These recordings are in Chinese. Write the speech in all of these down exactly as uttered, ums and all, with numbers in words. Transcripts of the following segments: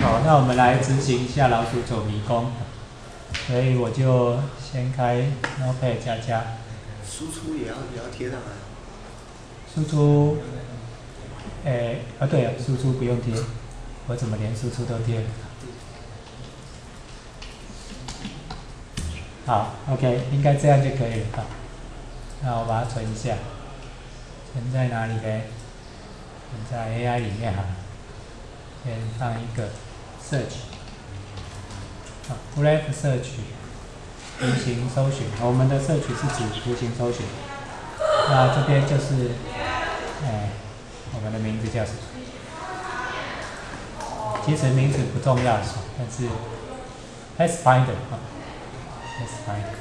好，那我们来执行一下老鼠走迷宫。所以我就先开 Notepad 加加。 输出也要也要贴上来。 输出，诶、啊对了，输出不用贴，我怎么连输出都贴了？好 ，OK， 应该这样就可以了。好，那我把它存一下，存在哪里呢？存在 A I 里面哈。先放一个 search， 好 ，Brave search， 图形搜寻。我们的 search 是指图形搜寻。那这边就是，哎，我们的名字叫什么？其实名字不重要，但是 Pathfinder 啊 ，Pathfinder。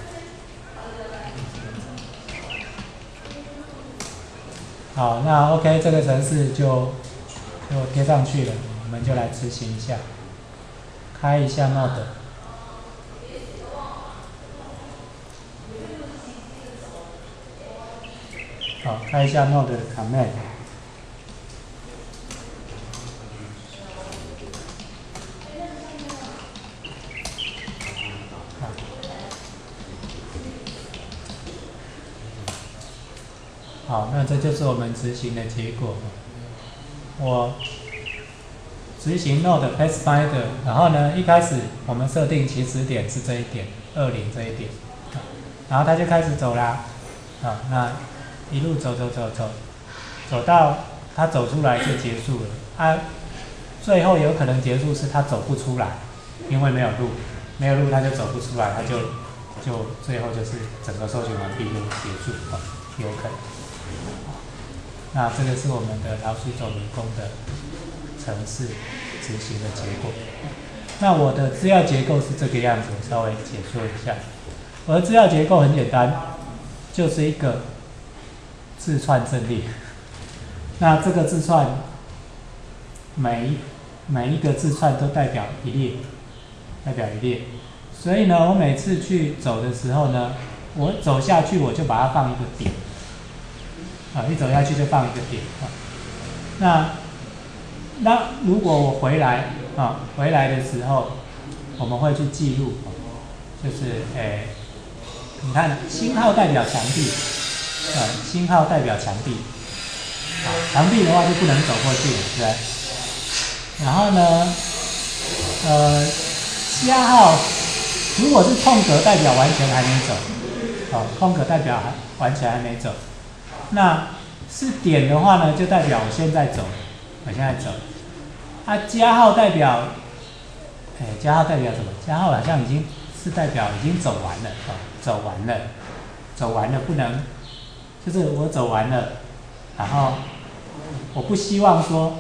好，那 OK， 这个程式就就贴上去了，我们就来执行一下，开一下 Node。好，开一下 Node 的 command。好，那这就是我们执行的结果。我执行 Node Pathfinder， 然后呢，一开始我们设定起始点是这一点，二零这一点，然后它就开始走啦。好，那一路走走走走，走到它走出来就结束了。它最后有可能结束是它走不出来，因为没有路，没有路它就走不出来，它就就最后就是整个搜寻完毕就结束，哦，有可能。那这个是我们的老鼠走迷宫的程式执行的结果。那我的资料结构是这个样子，我稍微解说一下。我的资料结构很简单，就是一个字串阵列。那这个字串每一每一个字串都代表一列，代表一列。所以呢，我每次去走的时候呢，我走下去我就把它放一个点。啊，一走下去就放一个点啊。那那如果我回来啊，回来的时候，我们会去记录，就是诶，你看星号代表墙壁，呃，星号代表墙壁，啊，墙壁的话就不能走过去了，对不对？然后呢，呃，加号如果是空格代表完全还没走，哦，空格代表还完全还没走。那是点的话呢，就代表我现在走，我现在走。啊，加号代表，哎，加号代表什么？加号好像已经是代表已经走完了，哦，走完了，走完了不能，就是我走完了，然后我不希望说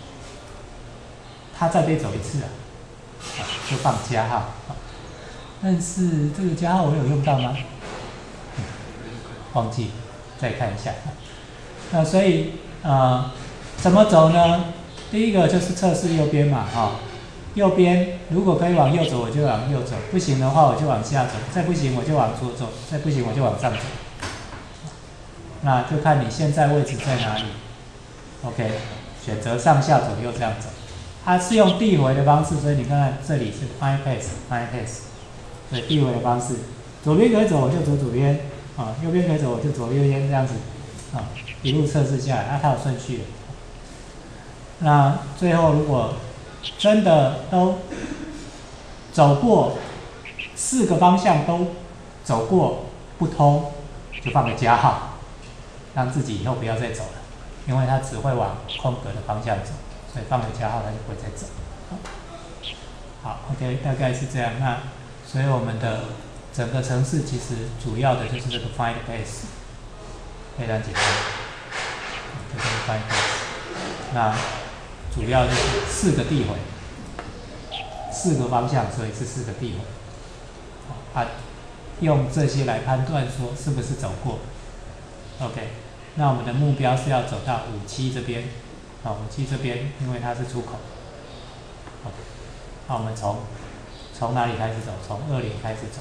他再被走一次啊，啊，就放加号。但是这个加号我有用到吗？嗯，忘记。再看一下，那所以呃怎么走呢？第一个就是测试右边嘛，哈、哦，右边如果可以往右走，我就往右走；不行的话，我就往下走；再不行，我就往左走；再不行，我就往上走。那就看你现在位置在哪里。OK， 选择上下左右这样走。它是用递回的方式，所以你看看这里是 find path，find path， 对，递回的方式，左边可以走，我就走左边。啊，右边可以走，我就左右边这样子，啊，一路测试下来，那、啊、它有顺序的。那最后如果真的都走过四个方向都走过不通，就放个加号，让自己以后不要再走了，因为它只会往空格的方向走，所以放个加号它就不会再走。好 ，OK， 大概是这样。那所以我们的整个程式其实主要的就是这个 find path， 非常简单，这是 find path。那主要就是四个递回，四个方向，所以是四个递回。啊，用这些来判断说是不是走过。OK， 那我们的目标是要走到五七这边，啊，五七这边，因为它是出口。好，那我们从从哪里开始走？从二零开始走。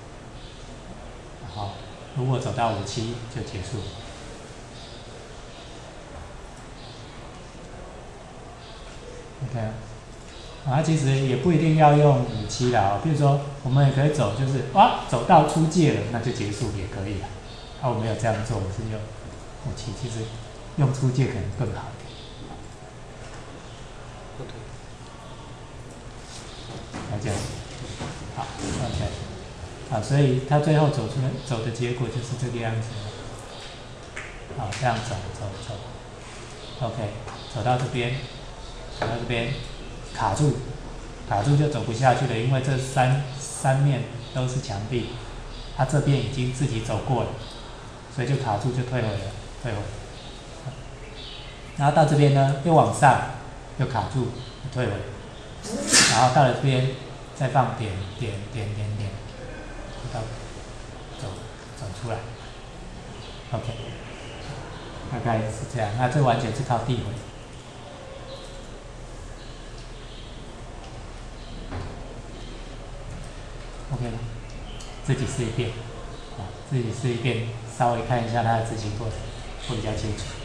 好，如果走到五七就结束。OK， 啊，其实也不一定要用五七啦，哦，比如说我们也可以走，就是哇，走到出界了，那就结束也可以了。啊，我没有这样做，我是用五七，其实用出界可能更好。了解，好 ，OK， 好，所以他最后走出来走的结果就是这个样子。好，这样走走走 ，OK， 走到这边，走到这边卡住，卡住就走不下去了，因为这三三面都是墙壁，他这边已经自己走过了，所以就卡住就退回了，退回。然后到这边呢，又往上，又卡住，退回。然后到了这边，再放点点点点点，到走走出来 ，OK， 大概是这样。那这完全是靠递回。OK 吗？自己试一遍，啊，自己试一遍，稍微看一下它的执行过程，会比较清楚。